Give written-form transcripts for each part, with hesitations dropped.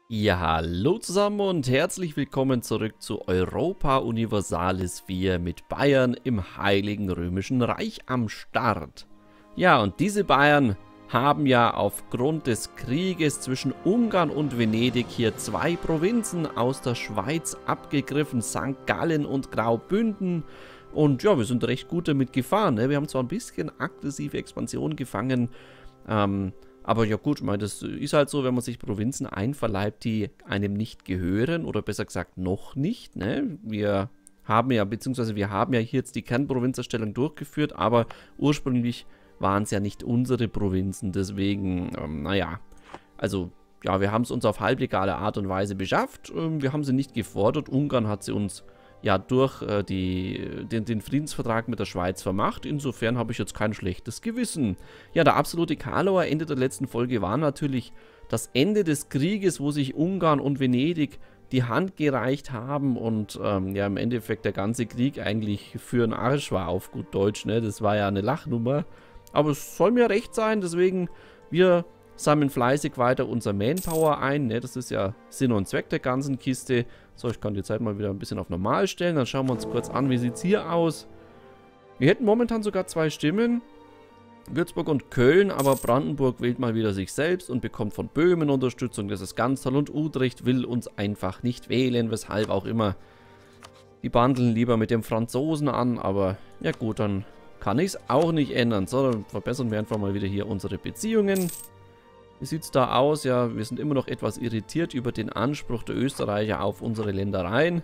Ja, hallo zusammen und herzlich willkommen zurück zu Europa Universalis 4 mit Bayern im Heiligen Römischen Reich am Start. Ja, und diese Bayern haben ja aufgrund des Krieges zwischen Ungarn und Venedig hier zwei Provinzen aus der Schweiz abgegriffen, St. Gallen und Graubünden. Und ja, wir sind recht gut damit gefahren, ne? Wir haben zwar ein bisschen aggressive Expansion gefangen, aber ja gut, ich meine, das ist halt so, wenn man sich Provinzen einverleibt, die einem nicht gehören, oder besser gesagt noch nicht, ne? Wir haben ja hier jetzt die Kernprovinzerstellung durchgeführt, aber ursprünglich waren es ja nicht unsere Provinzen, deswegen, naja, also, ja, wir haben es uns auf halblegale Art und Weise beschafft, wir haben sie nicht gefordert, Ungarn hat sie uns ja durch den Friedensvertrag mit der Schweiz vermacht. Insofern habe ich jetzt kein schlechtes Gewissen. Ja, der absolute Karlauer Ende der letzten Folge war natürlich das Ende des Krieges, wo sich Ungarn und Venedig die Hand gereicht haben und ja, im Endeffekt der ganze Krieg eigentlich für den Arsch war, auf gut Deutsch, ne? Das war ja eine Lachnummer. Aber es soll mir recht sein, deswegen wir sammeln fleißig weiter unser Manpower ein, ne? Das ist ja Sinn und Zweck der ganzen Kiste. So, ich kann die Zeit mal wieder ein bisschen auf normal stellen. Dann schauen wir uns kurz an, wie sieht es hier aus. Wir hätten momentan sogar 2 Stimmen. Würzburg und Köln, aber Brandenburg wählt mal wieder sich selbst und bekommt von Böhmen Unterstützung. Das ist ganz toll. Und Utrecht will uns einfach nicht wählen, weshalb auch immer. Die bandeln lieber mit dem Franzosen an, aber ja gut, dann kann ich es auch nicht ändern. So, dann verbessern wir einfach mal wieder hier unsere Beziehungen. Wie sieht es da aus? Ja, wir sind immer noch etwas irritiert über den Anspruch der Österreicher auf unsere Ländereien.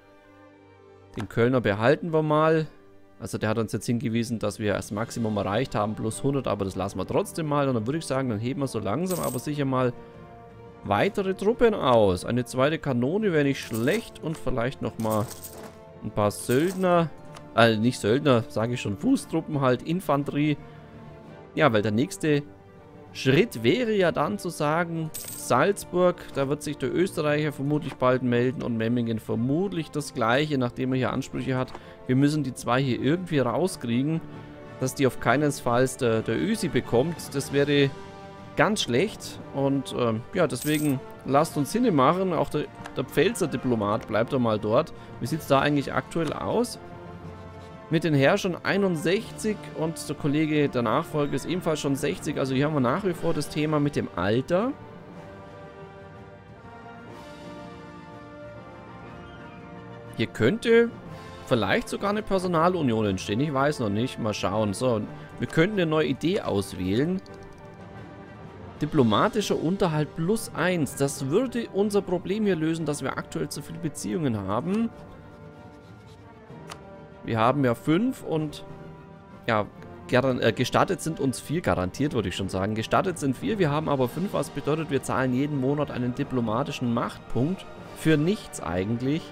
Den Kölner behalten wir mal. Also der hat uns jetzt hingewiesen, dass wir das Maximum erreicht haben, plus 100, aber das lassen wir trotzdem mal. Und dann würde ich sagen, dann heben wir so langsam, aber sicher mal weitere Truppen aus. Eine zweite Kanone wäre nicht schlecht und vielleicht nochmal ein paar Söldner. Nicht Söldner, sage ich schon, Fußtruppen halt, Infanterie. Ja, weil der nächste Schritt wäre ja dann zu sagen, Salzburg, da wird sich der Österreicher vermutlich bald melden und Memmingen vermutlich das gleiche, nachdem er hier Ansprüche hat. Wir müssen die zwei hier irgendwie rauskriegen, dass die auf keinen Fall der Ösi bekommt. Das wäre ganz schlecht und ja, deswegen lasst uns Sinne machen. Auch der Pfälzer Diplomat bleibt doch mal dort. Wie sieht es da eigentlich aktuell aus? Mit den Herrschern 61 und der Kollege der Nachfolger ist ebenfalls schon 60. Also hier haben wir nach wie vor das Thema mit dem Alter. Hier könnte vielleicht sogar eine Personalunion entstehen. Ich weiß noch nicht. Mal schauen. So, wir könnten eine neue Idee auswählen. Diplomatischer Unterhalt plus 1. Das würde unser Problem hier lösen, dass wir aktuell zu viele Beziehungen haben. Wir haben ja 5 und ja, gestattet sind uns 4, garantiert würde ich schon sagen. Gestattet sind 4, wir haben aber 5, was bedeutet, wir zahlen jeden Monat einen diplomatischen Machtpunkt. Für nichts eigentlich.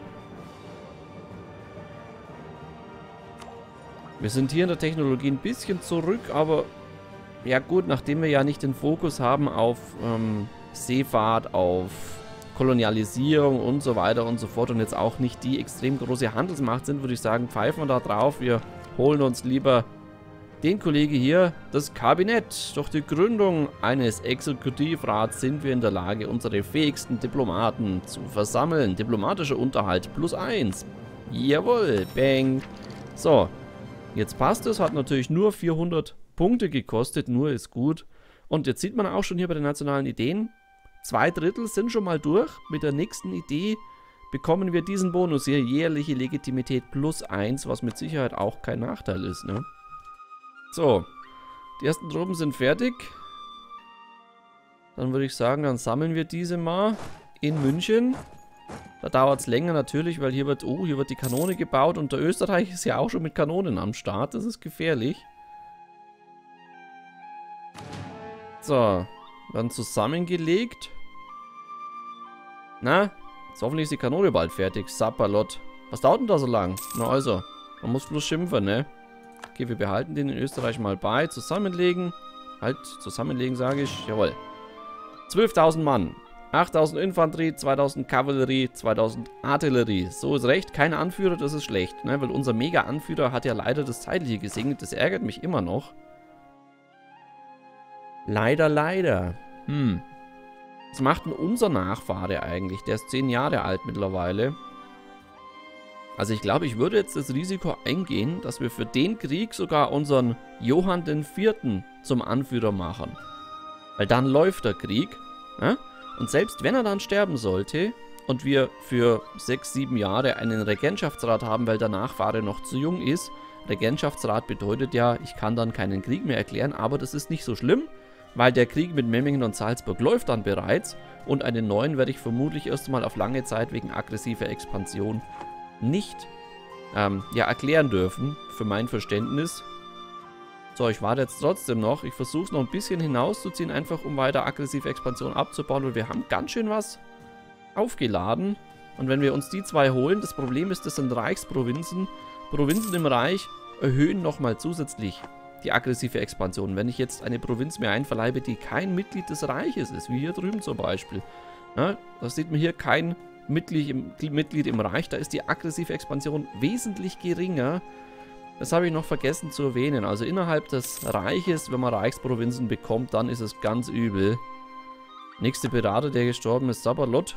Wir sind hier in der Technologie ein bisschen zurück, aber ja gut, nachdem wir ja nicht den Fokus haben auf Seefahrt, auf Kolonialisierung und so weiter und so fort und jetzt auch nicht die extrem große Handelsmacht sind, würde ich sagen, pfeifen wir da drauf. Wir holen uns lieber den Kollege hier, das Kabinett. Durch die Gründung eines Exekutivrats sind wir in der Lage, unsere fähigsten Diplomaten zu versammeln. Diplomatischer Unterhalt plus 1. Jawohl, bang. So, jetzt passt es. Hat natürlich nur 400 Punkte gekostet, nur ist gut. Und jetzt sieht man auch schon hier bei den nationalen Ideen, 2/3 sind schon mal durch. Mit der nächsten Idee bekommen wir diesen Bonus hier, jährliche Legitimität plus 1, was mit Sicherheit auch kein Nachteil ist, ne? So, die ersten Truppen sind fertig. Dann würde ich sagen, dann sammeln wir diese mal in München. Da dauert es länger natürlich, weil hier wird die Kanone gebaut und der Österreich ist ja auch schon mit Kanonen am Start. Das ist gefährlich. So, werden zusammengelegt. Na, jetzt hoffentlich ist die Kanone bald fertig. Sapperlot. Was dauert denn da so lang? Na also, man muss bloß schimpfen, ne? Okay, wir behalten den in Österreich mal bei. Zusammenlegen. Halt, zusammenlegen sage ich. Jawohl. 12.000 Mann. 8.000 Infanterie, 2.000 Kavallerie, 2.000 Artillerie. So ist recht. Kein Anführer, das ist schlecht, ne? Weil unser Mega-Anführer hat ja leider das Zeitliche gesegnet. Das ärgert mich immer noch. Leider, leider. Was macht denn unser Nachfahre eigentlich? Der ist 10 Jahre alt mittlerweile. Also ich glaube, ich würde jetzt das Risiko eingehen, dass wir für den Krieg sogar unseren Johann IV. Zum Anführer machen. Weil dann läuft der Krieg. Ja? Und selbst wenn er dann sterben sollte und wir für 6, 7 Jahre einen Regentschaftsrat haben, weil der Nachfahre noch zu jung ist. Regentschaftsrat bedeutet ja, ich kann dann keinen Krieg mehr erklären, aber das ist nicht so schlimm, weil der Krieg mit Memmingen und Salzburg läuft dann bereits und einen neuen werde ich vermutlich erstmal auf lange Zeit wegen aggressiver Expansion nicht erklären dürfen, für mein Verständnis. So, ich warte jetzt trotzdem noch. Ich versuche es noch ein bisschen hinauszuziehen, einfach um weiter aggressive Expansion abzubauen. Und wir haben ganz schön was aufgeladen. Und wenn wir uns die 2 holen, das Problem ist, das sind Reichsprovinzen. Provinzen im Reich erhöhen nochmal zusätzlich die aggressive Expansion. Wenn ich jetzt eine Provinz mir einverleibe, die kein Mitglied des Reiches ist, wie hier drüben zum Beispiel. Ja, da sieht man hier kein Mitglied im Reich, da ist die aggressive Expansion wesentlich geringer. Das habe ich noch vergessen zu erwähnen. Also innerhalb des Reiches, wenn man Reichsprovinzen bekommt, dann ist es ganz übel. Nächste Berater, der gestorben ist, Sabalot.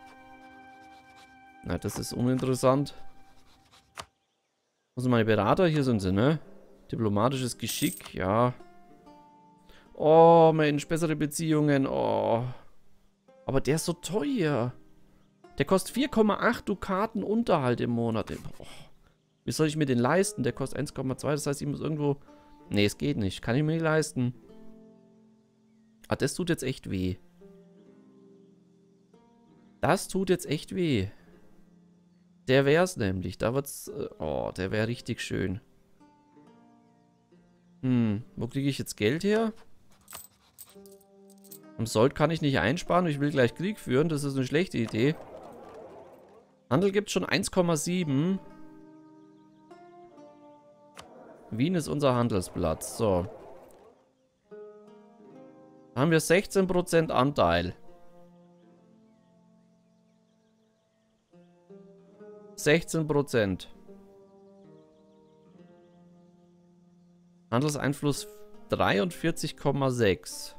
Na, das ist uninteressant. Wo sind meine Berater? Hier sind sie, ne? Diplomatisches Geschick, ja. Oh, Mensch, bessere Beziehungen, oh. Aber der ist so teuer. Der kostet 4,8 Dukaten Unterhalt im Monat. Oh. Wie soll ich mir den leisten? Der kostet 1,2. Das heißt, ich muss irgendwo... Nee, es geht nicht. Kann ich mir nicht leisten. Ah, das tut jetzt echt weh. Das tut jetzt echt weh. Der wär's nämlich. Da wird's... Oh, der wäre richtig schön. Wo kriege ich jetzt Geld her? Am Sold kann ich nicht einsparen. Ich will gleich Krieg führen. Das ist eine schlechte Idee. Handel gibt schon 1,7. Wien ist unser Handelsplatz. So. Da haben wir 16% Anteil. 16%. Handelseinfluss 43,6.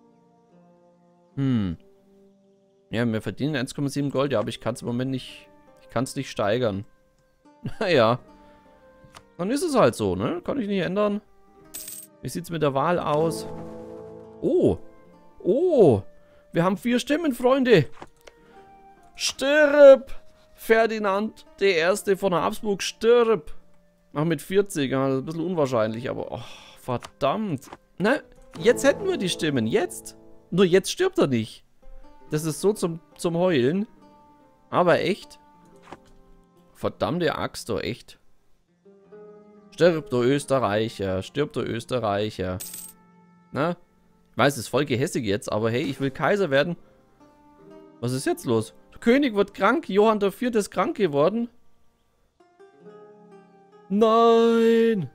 Ja, wir verdienen 1,7 Gold. Ja, aber ich kann es im Moment nicht... Ich kann es nicht steigern. Naja. Dann ist es halt so, ne? Kann ich nicht ändern. Wie sieht's mit der Wahl aus? Oh. Oh. Wir haben 4 Stimmen, Freunde. Stirb. Ferdinand I. von Habsburg, stirb. Ach, mit 40. Ja, das ist ein bisschen unwahrscheinlich, aber... Oh, verdammt. Na, jetzt hätten wir die Stimmen. Jetzt. Nur jetzt stirbt er nicht. Das ist so zum Heulen. Aber echt. Verdammte Axt, doch echt. Stirb, du Österreicher. Stirb, du Österreicher. Na? Ich weiß, es ist voll gehässig jetzt, aber hey, ich will Kaiser werden. Was ist jetzt los? Der König wird krank. Johann IV. ist krank geworden. Nein!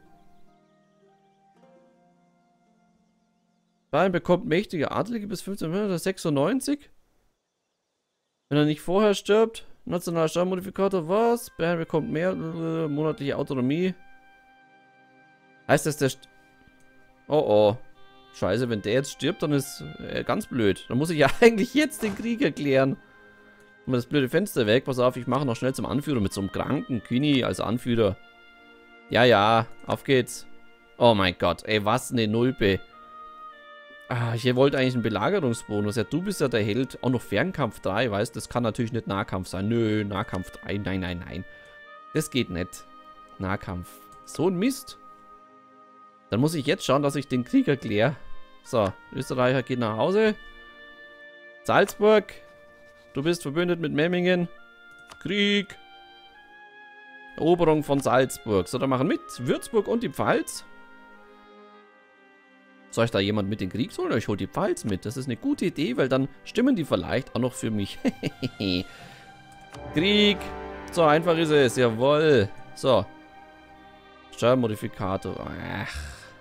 Bayern bekommt mächtige Adelige bis 1596. Wenn er nicht vorher stirbt. Nationaler Steuermodifikator, was? Bayern bekommt mehr monatliche Autonomie. Heißt das, der... Oh oh. Scheiße, wenn der jetzt stirbt, dann ist ganz blöd. Dann muss ich ja eigentlich jetzt den Krieg erklären. Mal das blöde Fenster weg. Pass auf, ich mache noch schnell zum Anführer mit so einem kranken Kühni als Anführer. Ja, ja, auf geht's. Oh mein Gott, ey, was eine Nulpe. Ah, ich wollte eigentlich einen Belagerungsbonus. Ja, du bist ja der Held. Auch noch Fernkampf 3, weißt du? Das kann natürlich nicht Nahkampf sein. Nö, Nahkampf 3. Nein, nein, nein. Das geht nicht. Nahkampf. So ein Mist. Dann muss ich jetzt schauen, dass ich den Krieg erkläre. So, Österreicher geht nach Hause. Salzburg. Du bist verbündet mit Memmingen. Krieg. Eroberung von Salzburg. So, dann machen mit Würzburg und die Pfalz. Soll ich da jemand mit den Krieg holen? Ich hole die Pfalz mit. Das ist eine gute Idee, weil dann stimmen die vielleicht auch noch für mich. Krieg. So einfach ist es. Jawohl. So. Steuermodifikator. Ach.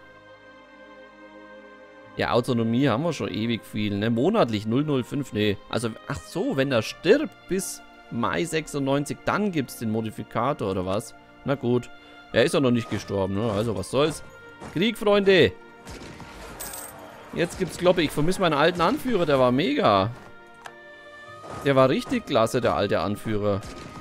Ja, Autonomie haben wir schon ewig viel. Ne? Monatlich 005. Ne. Also, ach so, wenn er stirbt bis Mai 96, dann gibt es den Modifikator oder was? Na gut. Er ist ja noch nicht gestorben. Ne? Also, was soll's. Krieg, Freunde. Jetzt gibt's Kloppe. Ich vermisse meinen alten Anführer, der war mega. Der war richtig klasse, der alte Anführer.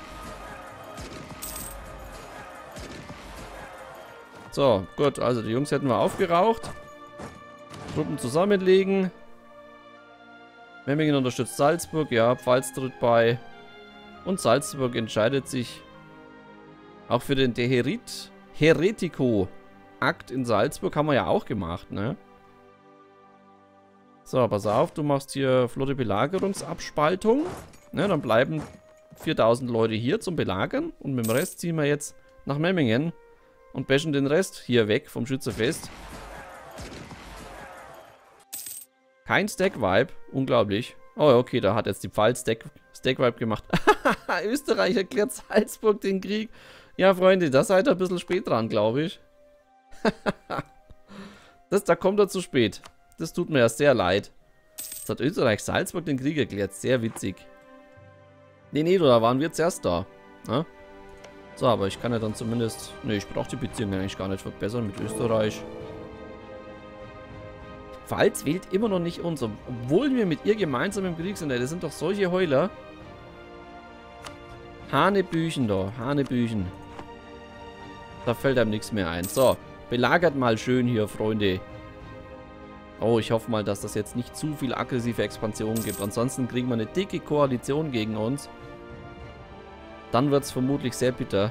So, gut. Also die Jungs hätten wir aufgeraucht. Truppen zusammenlegen. Memmingen unterstützt Salzburg. Ja, Pfalz tritt bei. Und Salzburg entscheidet sich auch für den Heretiko-Akt in Salzburg. Haben wir ja auch gemacht, ne? So, pass auf, du machst hier flotte Belagerungsabspaltung. Ne, dann bleiben 4000 Leute hier zum Belagern. Und mit dem Rest ziehen wir jetzt nach Memmingen und bashen den Rest hier weg vom Schützefest. Kein Stack-Vibe. Unglaublich. Oh, okay, da hat jetzt die Pfalz Stack-Vibe gemacht. Österreich erklärt Salzburg den Krieg. Ja, Freunde, da seid ihr ein bisschen spät dran, glaube ich. Da kommt er zu spät. Das tut mir ja sehr leid. Jetzt hat Österreich Salzburg den Krieg erklärt. Sehr witzig. Nee, da waren wir zuerst da. Na? So, aber ich kann ja dann zumindest... Ne, ich brauche die Beziehung eigentlich gar nicht verbessern mit Österreich. Pfalz wählt immer noch nicht uns, obwohl wir mit ihr gemeinsam im Krieg sind. Das sind doch solche Heuler. Hanebüchen da, Hanebüchen. Da fällt einem nichts mehr ein. So, belagert mal schön hier, Freunde. Oh, ich hoffe mal, dass das jetzt nicht zu viel aggressive Expansion gibt. Ansonsten kriegen wir eine dicke Koalition gegen uns. Dann wird es vermutlich sehr bitter.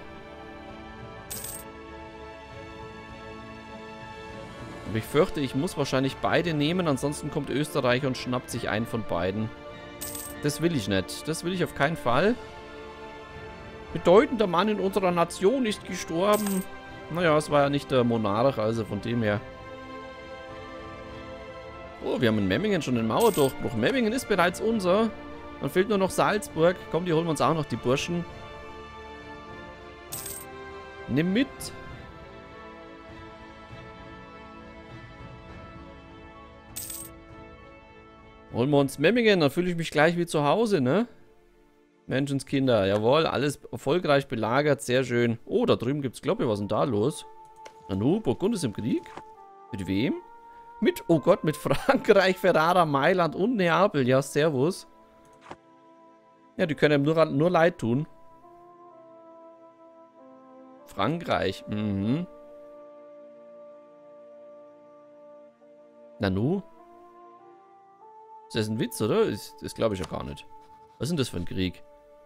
Aber ich fürchte, ich muss wahrscheinlich beide nehmen. Ansonsten kommt Österreich und schnappt sich einen von beiden. Das will ich nicht. Das will ich auf keinen Fall. Bedeutender Mann in unserer Nation ist gestorben. Naja, es war ja nicht der Monarch, also von dem her. Oh, wir haben in Memmingen schon den Mauerdurchbruch. Memmingen ist bereits unser. Dann fehlt nur noch Salzburg. Komm, die holen wir uns auch noch, die Burschen. Nimm mit. Holen wir uns Memmingen, dann fühle ich mich gleich wie zu Hause, ne? Menschenskinder, jawohl, alles erfolgreich belagert, sehr schön. Oh, da drüben gibt's Glocke, was ist denn da los? Nanu, Burgund ist im Krieg? Mit wem? Mit, oh Gott, mit Frankreich, Ferrara, Mailand und Neapel. Ja, servus. Ja, die können einem nur leid tun. Frankreich, Nanu? Ist das ein Witz, oder? Das glaube ich ja gar nicht. Was ist denn das für ein Krieg?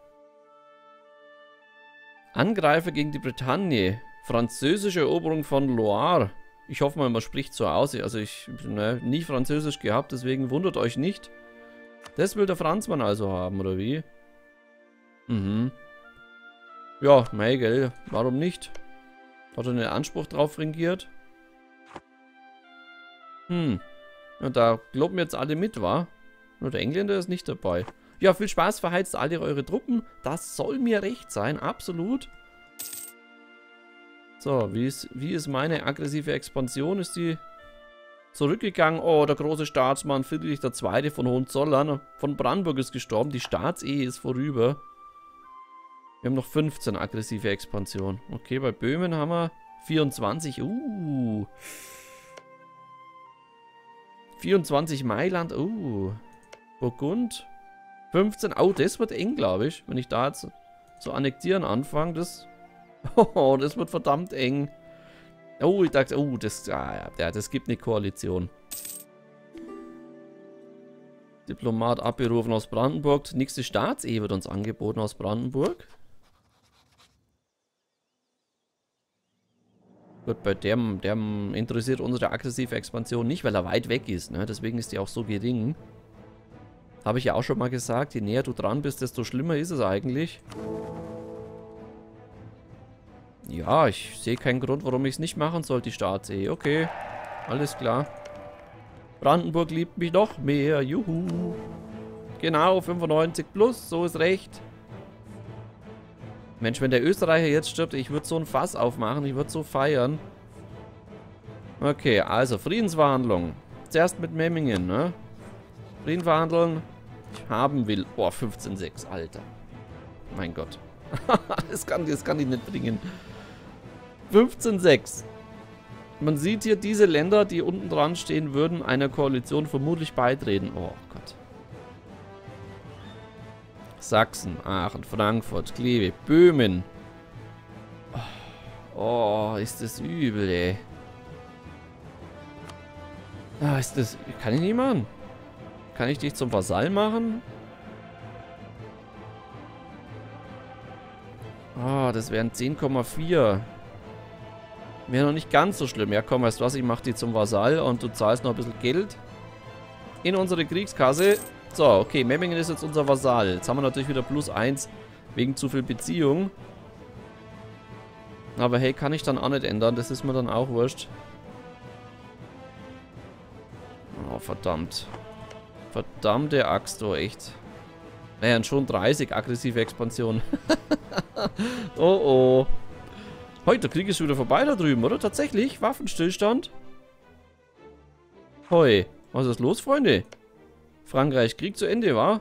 Angreifer gegen die Bretagne. Französische Eroberung von Loire. Ich hoffe mal, man spricht so aus. Also ich habe nie Französisch gehabt, deswegen wundert euch nicht. Das will der Franzmann also haben, oder wie? Ja, mei, gell. Warum nicht? Hat er einen Anspruch drauf ringiert? Ja, da glauben jetzt alle mit, wa? Nur der Engländer ist nicht dabei. Ja, viel Spaß, verheizt alle eure Truppen. Das soll mir recht sein, absolut. So, wie ist meine aggressive Expansion? Ist die zurückgegangen? Oh, der große Staatsmann Friedrich II. Von Hohenzollern von Brandenburg ist gestorben. Die Staatsehe ist vorüber. Wir haben noch 15 aggressive Expansion. Okay, bei Böhmen haben wir 24. 24 Mailand. Burgund. 15. Oh, das wird eng, glaube ich. Wenn ich da jetzt so annektieren anfange, das wird verdammt eng. Oh, ich dachte, das gibt eine Koalition. Diplomat abberufen aus Brandenburg. Nächste Staatsehe wird uns angeboten aus Brandenburg. Gut, bei dem interessiert unsere aggressive Expansion nicht, weil er weit weg ist. Ne? Deswegen ist die auch so gering. Habe ich ja auch schon mal gesagt, je näher du dran bist, desto schlimmer ist es eigentlich. Ja, ich sehe keinen Grund, warum ich es nicht machen soll, die Staatsehe. Okay, alles klar. Brandenburg liebt mich noch mehr, juhu. Genau, 95 plus, so ist recht. Mensch, wenn der Österreicher jetzt stirbt, ich würde so ein Fass aufmachen, ich würde so feiern. Okay, also Friedensverhandlungen. Zuerst mit Memmingen, ne? Frieden verhandeln. Ich haben will. Oh, 15,6, Alter. Mein Gott. das kann ich nicht bringen. 15,6. Man sieht hier, diese Länder, die unten dran stehen, würden einer Koalition vermutlich beitreten. Oh Gott. Sachsen, Aachen, Frankfurt, Kleve, Böhmen. Oh, ist das übel, ey. Ah, ist das... Kann ich nicht machen? Kann ich dich zum Vasall machen? Ah, das wären 10,4. Wäre noch nicht ganz so schlimm. Ja, komm, weißt du was? Ich mach die zum Vasall und du zahlst noch ein bisschen Geld in unsere Kriegskasse. So, okay, Memmingen ist jetzt unser Vasall. Jetzt haben wir natürlich wieder +1 wegen zu viel Beziehung. Aber hey, kann ich dann auch nicht ändern. Das ist mir dann auch wurscht. Oh, verdammt. Verdammte Axt, oh, echt. Naja, und schon 30 aggressive Expansion. Oh, oh. Heute, der Krieg ist wieder vorbei da drüben, oder? Tatsächlich? Waffenstillstand? Hoi. Was ist los, Freunde? Frankreich, Krieg zu Ende, wa?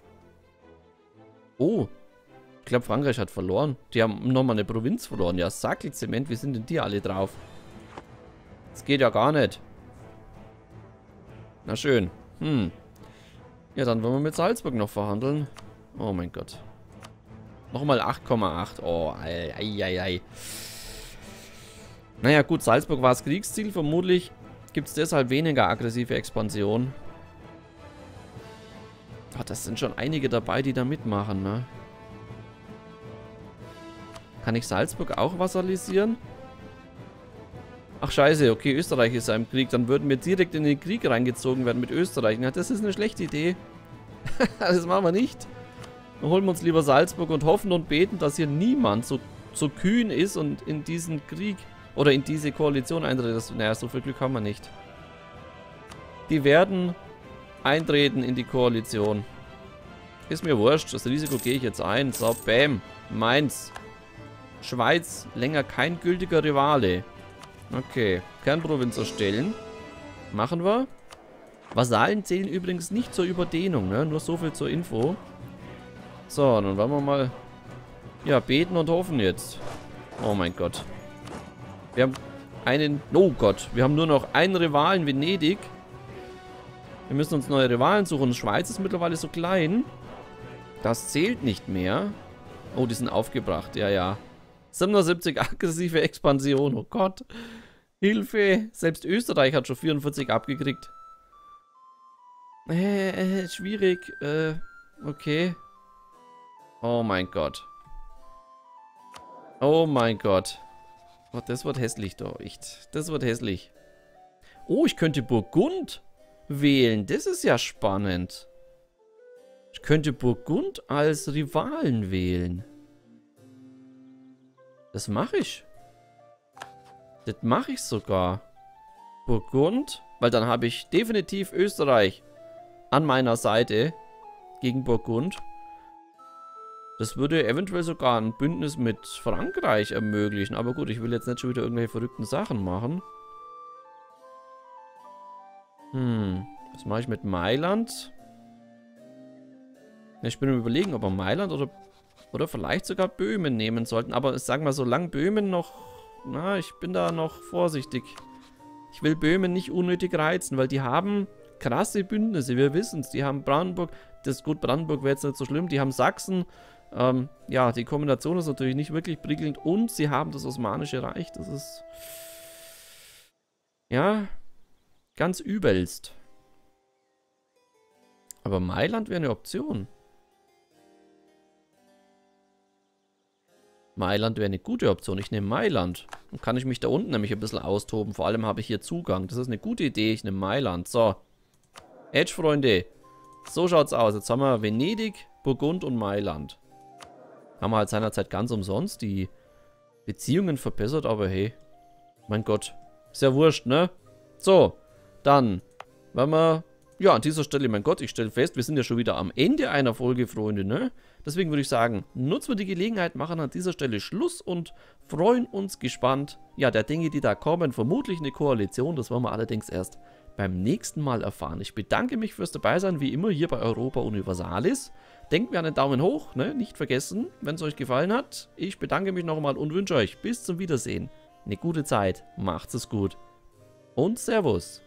Oh. Ich glaube, Frankreich hat verloren. Die haben nochmal eine Provinz verloren. Ja, Sackelzement, wie sind denn die alle drauf? Das geht ja gar nicht. Na schön. Ja, dann wollen wir mit Salzburg noch verhandeln. Oh mein Gott. Nochmal 8,8. Oh, ei. Naja, gut, Salzburg war das Kriegsziel. Vermutlich gibt es deshalb weniger aggressive Expansion. Oh, das sind schon einige dabei, die da mitmachen, ne? Kann ich Salzburg auch vassalisieren? Ach scheiße, okay, Österreich ist ja im Krieg. Dann würden wir direkt in den Krieg reingezogen werden mit Österreich. Na, das ist eine schlechte Idee. Das machen wir nicht. Dann holen wir uns lieber Salzburg und hoffen und beten, dass hier niemand so kühn ist und in diesen Krieg oder in diese Koalition eintritt. Naja, so viel Glück haben wir nicht. Die werden eintreten in die Koalition. Ist mir wurscht, das Risiko gehe ich jetzt ein. So, bam. Mainz. Schweiz, länger kein gültiger Rivale. Okay, Kernprovinz erstellen. Machen wir. Vasallen zählen übrigens nicht zur Überdehnung, ne? Nur so viel zur Info. So, dann wollen wir mal... Ja, beten und hoffen jetzt. Oh mein Gott. Wir haben einen... Oh Gott, wir haben nur noch einen Rivalen, Venedig. Wir müssen uns neue Rivalen suchen. Schweiz ist mittlerweile so klein. Das zählt nicht mehr. Oh, die sind aufgebracht, ja. 77 aggressive Expansion. Oh Gott. Hilfe. Selbst Österreich hat schon 44 abgekriegt. Schwierig. Okay. Oh mein Gott. Oh mein Gott. Oh, das wird hässlich da. Echt. Das wird hässlich. Oh, ich könnte Burgund wählen. Das ist ja spannend. Ich könnte Burgund als Rivalen wählen. Das mache ich. Das mache ich sogar. Burgund. Weil dann habe ich definitiv Österreich an meiner Seite gegen Burgund. Das würde eventuell sogar ein Bündnis mit Frankreich ermöglichen. Aber gut, ich will jetzt nicht schon wieder irgendwelche verrückten Sachen machen. Was mache ich mit Mailand? Ich bin am Überlegen, ob wir Mailand oder vielleicht sogar Böhmen nehmen sollten. Aber sagen wir, solange Böhmen noch... Na, ich bin da noch vorsichtig. Ich will Böhmen nicht unnötig reizen, weil die haben krasse Bündnisse. Wir wissen es. Die haben Brandenburg. Das gut, Brandenburg wäre jetzt nicht so schlimm. Die haben Sachsen. Ja, die Kombination ist natürlich nicht wirklich prickelnd. Und sie haben das Osmanische Reich. Das ist... Ja, ganz übelst. Aber Mailand wäre eine Option. Mailand wäre eine gute Option. Ich nehme Mailand. Dann kann ich mich da unten nämlich ein bisschen austoben. Vor allem habe ich hier Zugang. Das ist eine gute Idee. Ich nehme Mailand. So. Edge, Freunde. So schaut's aus. Jetzt haben wir Venedig, Burgund und Mailand. Haben wir halt seinerzeit ganz umsonst die Beziehungen verbessert. Aber hey. Mein Gott. Ist ja wurscht, ne? So. Dann. Wenn wir... Ja, an dieser Stelle, mein Gott, ich stelle fest, wir sind ja schon wieder am Ende einer Folge, Freunde, ne? Deswegen würde ich sagen, nutzen wir die Gelegenheit, machen an dieser Stelle Schluss und freuen uns gespannt, ja, der Dinge, die da kommen. Vermutlich eine Koalition, das wollen wir allerdings erst beim nächsten Mal erfahren. Ich bedanke mich fürs Dabeisein, wie immer, hier bei Europa Universalis. Denkt mir an den Daumen hoch, ne? Nicht vergessen, wenn es euch gefallen hat. Ich bedanke mich nochmal und wünsche euch bis zum Wiedersehen eine gute Zeit, macht's es gut und Servus.